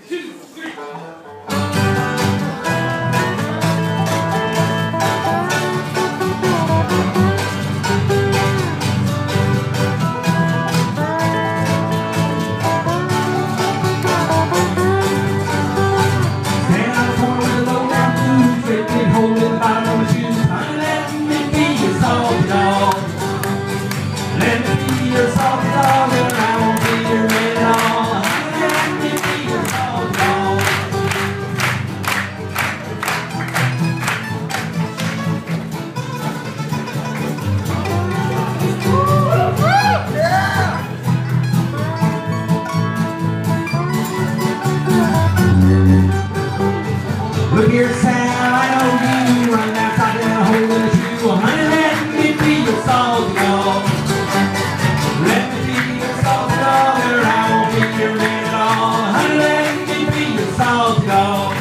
2, 3. Look here, Sam, I know you run outside there holding a shoe. Honey, let me be your salty dog. Let me be your salty dog, or I won't be your man at all. Honey, let me be your salty dog.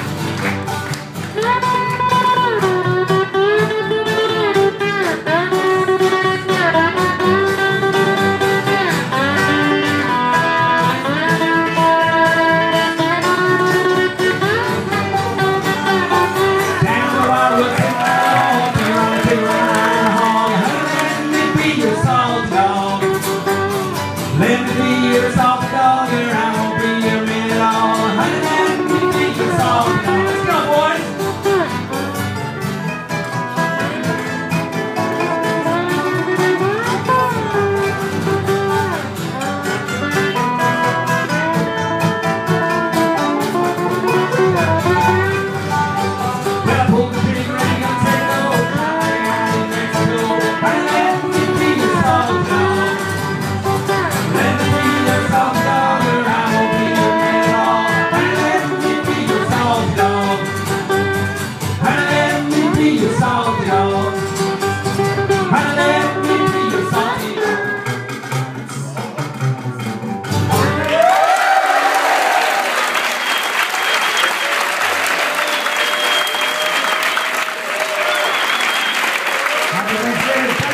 Let me be your salty dog, or I won't be your man at all. Honey, let me be your salty dog. Let's go, boys. Well, I pulled the pig right on the tail. Honey, let's go. Honey, let me be your salty dog. Let me be your salty dog, or I won't be your man at all. Honey, let me be your salty dog. Honey, let me be your salty dog. Honey, let me be your salty dog. Happy Thanksgiving.